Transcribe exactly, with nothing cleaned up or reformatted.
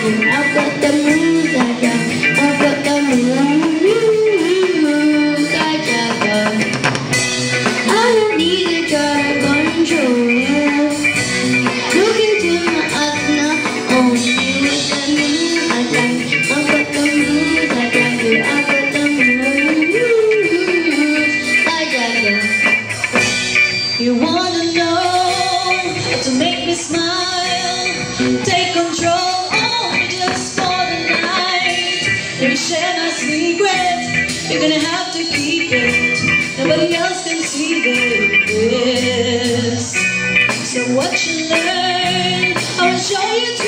I've got the moves, I got, I've got the moves, I got. I don't need to try to control you. Look into my eyes now, only you with the moves, I got. I've got the moves, I got you. I've got the moves, I got you. You wanna know how to make me smile? Take control, only just for the night. Let me share my secret, you're gonna have to keep it. Nobody else can see this. So what you learn, I will show you.